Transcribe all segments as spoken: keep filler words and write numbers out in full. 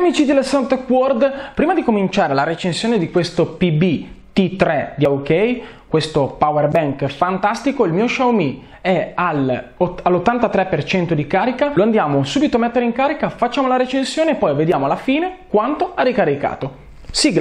amici della Samtech World, prima di cominciare la recensione di questo P B T tre di Aokei, questo power bank fantastico, il mio Xiaomi è all'ottantatré per cento di carica. Lo andiamo subito a mettere in carica, facciamo la recensione e poi vediamo alla fine quanto ha ricaricato. Sigla!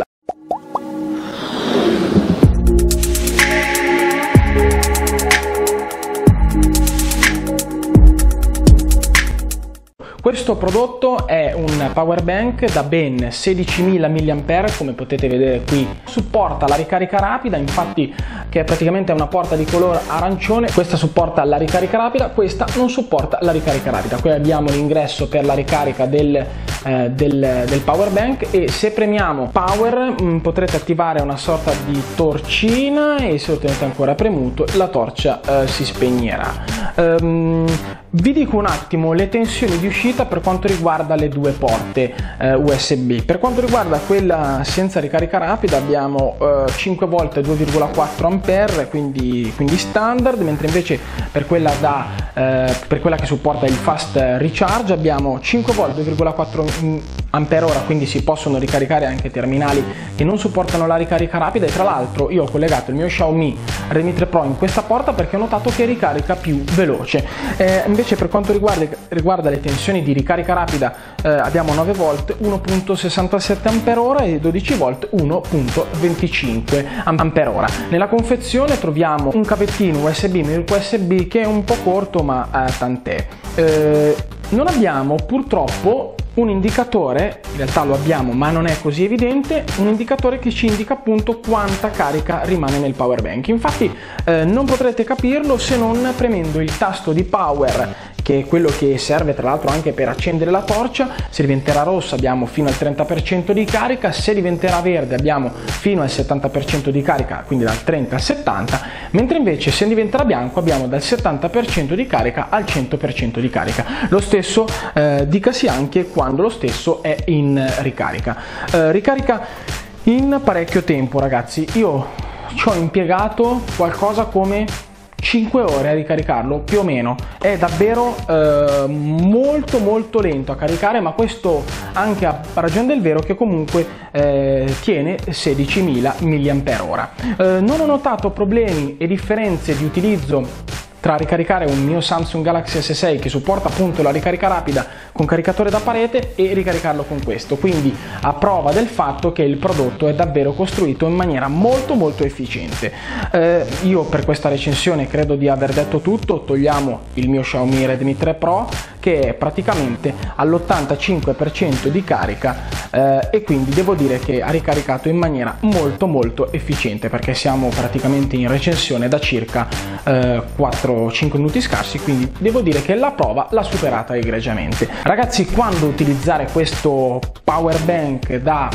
Questo prodotto è un power bank da ben sedicimila milliampere ora, come potete vedere qui. Supporta la ricarica rapida, infatti, che è praticamente una porta di colore arancione. Questa supporta la ricarica rapida, questa non supporta la ricarica rapida. Qui abbiamo l'ingresso per la ricarica del, eh, del, del power bank, e se premiamo power mh, potrete attivare una sorta di torcina, e se lo tenete ancora premuto la torcia eh, si spegnerà. Um, vi dico un attimo le tensioni di uscita per quanto riguarda le due porte eh, U S B. Per quanto riguarda quella senza ricarica rapida abbiamo eh, cinque volt due virgola quattro ampere, quindi, quindi standard, mentre invece per quella, da, eh, per quella che supporta il fast recharge abbiamo cinque volt due virgola quattro ampere ora, quindi si possono ricaricare anche terminali che non supportano la ricarica rapida. E tra l'altro io ho collegato il mio Xiaomi Redmi tre Pro in questa porta perché ho notato che ricarica più veloce. Eh, invece per quanto riguarda, riguarda le tensioni di ricarica rapida eh, abbiamo nove volt uno virgola sessantasette ampere ora e dodici volt uno virgola venticinque ampere ora. Nella confezione troviamo un cavettino U S B, micro U S B, che è un po' corto, ma eh, tant'è. Eh, non abbiamo purtroppo un indicatore, in realtà lo abbiamo ma non è così evidente, un indicatore che ci indica appunto quanta carica rimane nel power bank. Infatti eh, non potrete capirlo se non premendo il tasto di power, che è quello che serve tra l'altro anche per accendere la torcia. Se diventerà rossa abbiamo fino al trenta per cento di carica, se diventerà verde abbiamo fino al settanta per cento di carica, quindi dal trenta al settanta, mentre invece se diventerà bianco abbiamo dal settanta per cento di carica al cento per cento di carica. Lo stesso eh, dicasi anche quando lo stesso è in ricarica. Eh, ricarica in parecchio tempo, ragazzi. Io ci ho impiegato qualcosa come cinque ore a ricaricarlo, più o meno. È davvero eh, molto molto lento a caricare, ma questo anche a ragione del vero che comunque eh, tiene sedicimila milliampere ora. Eh, non ho notato problemi e differenze di utilizzo tra ricaricare un mio Samsung Galaxy S sei che supporta appunto la ricarica rapida con caricatore da parete e ricaricarlo con questo, quindi a prova del fatto che il prodotto è davvero costruito in maniera molto molto efficiente. Eh, io per questa recensione credo di aver detto tutto. Togliamo il mio Xiaomi Redmi tre Pro che è praticamente all'ottantacinque per cento di carica eh, e quindi devo dire che ha ricaricato in maniera molto molto efficiente, perché siamo praticamente in recensione da circa eh, quattro cinque minuti scarsi, quindi devo dire che la prova l'ha superata egregiamente. Ragazzi, quando utilizzare questo power bank da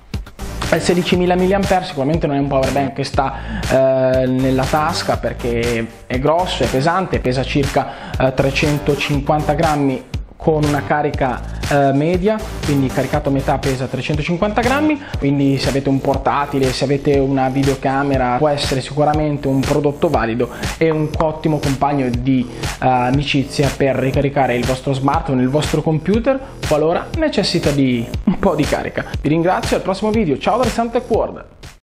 sedicimila milliampere sicuramente non è un power bank che sta eh, nella tasca, perché è grosso, è pesante, pesa circa eh, trecentocinquanta grammi con una carica eh, media, quindi caricato a metà pesa trecentocinquanta grammi, quindi se avete un portatile, se avete una videocamera, può essere sicuramente un prodotto valido e un ottimo compagno di uh, amicizia per ricaricare il vostro smartphone, il vostro computer, qualora necessita di un po' di carica. Vi ringrazio, al prossimo video, ciao dal Samtech World!